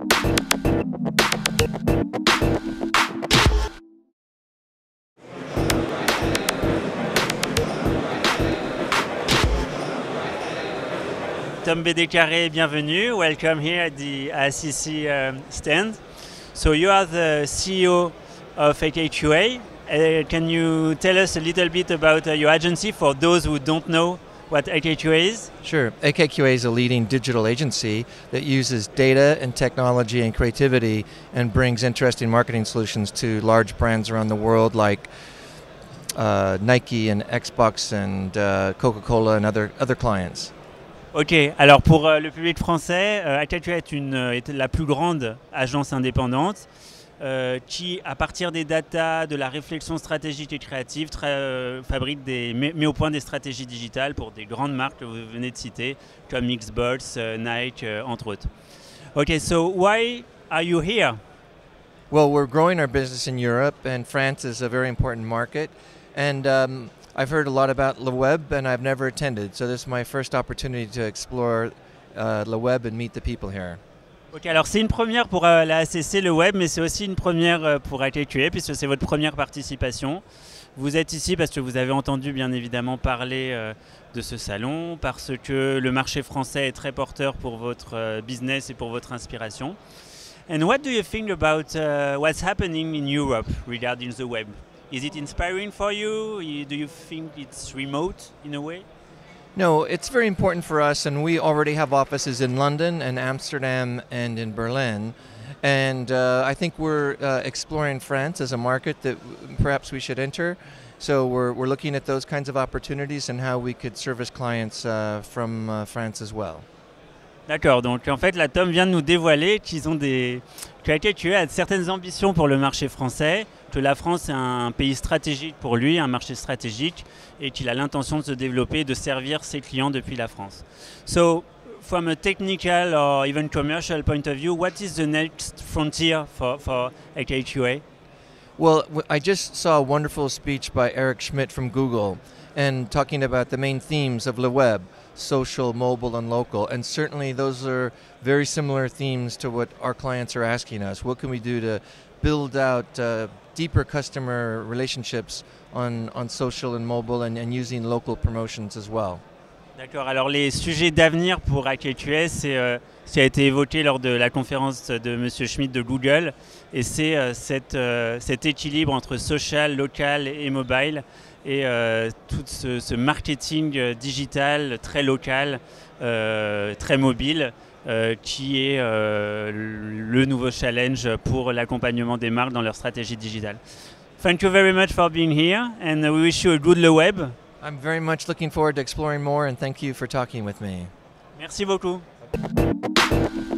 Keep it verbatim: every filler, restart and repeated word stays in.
Tom Bédécaré, bienvenue. Welcome here at the A C C um, stand. So you are the C E O of A K Q A. Uh, can you tell us a little bit about uh, your agency for those who don't know what A K Q A is? Sure. A K Q A is a leading digital agency that uses data and technology and creativity and brings interesting marketing solutions to large brands around the world like uh, Nike and Xbox and uh, Coca-Cola and other, other clients. Ok, alors pour euh, le public français, euh, A K Q A est, une, est la plus grande agence indépendante euh, qui, à partir des datas, de la réflexion stratégique et créative, euh, fabrique des, met, met au point des stratégies digitales pour des grandes marques que vous venez de citer, comme Xbox, euh, Nike, euh, entre autres. Ok, so why are you here? Well, we're growing our business in Europe, and France is a very important market. And um, I've heard a lot about Le Web, and I've never attended, so this is my first opportunity to explore uh, Le Web and meet the people here. Ok, alors c'est une première pour euh, la A C C, le web, mais c'est aussi une première euh, pour A K Q A, puisque c'est votre première participation. Vous êtes ici parce que vous avez entendu bien évidemment parler euh, de ce salon, parce que le marché français est très porteur pour votre euh, business et pour votre inspiration. And what do you think about uh, what's happening in Europe regarding the web? Is it inspiring for you? Do you think it's remote in a way? No, it's very important for us, and we already have offices in London and Amsterdam and in Berlin. And uh, I think we're uh, exploring France as a market that perhaps we should enter. So we're, we're looking at those kinds of opportunities and how we could service clients uh, from uh, France as well. D'accord, donc en fait la Tom vient de nous dévoiler qu'ils ont des, que A K Q A a certaines ambitions pour le marché français, que la France est un pays stratégique pour lui, un marché stratégique, et qu'il a l'intention de se développer et de servir ses clients depuis la France. So, from a technical or even commercial point of view, what is the next frontier for, for A K Q A? Well, I just saw a wonderful speech by Eric Schmidt from Google and talking about the main themes of Le Web, social, mobile, and local. And certainly those are very similar themes to what our clients are asking us. What can we do to build out uh, deeper customer relationships on, on social and mobile and, and using local promotions as well? D'accord, alors les sujets d'avenir pour A K Q A, c'est euh, ce qui a été évoqué lors de la conférence de M. Schmidt de Google, et c'est euh, cette, euh, cet équilibre entre social, local et mobile, et euh, tout ce, ce marketing euh, digital très local, euh, très mobile, euh, qui est euh, le nouveau challenge pour l'accompagnement des marques dans leur stratégie digitale. Thank you very much for being here, and we wish you a good Le Web. I'm very much looking forward to exploring more, and thank you for talking with me. Merci beaucoup.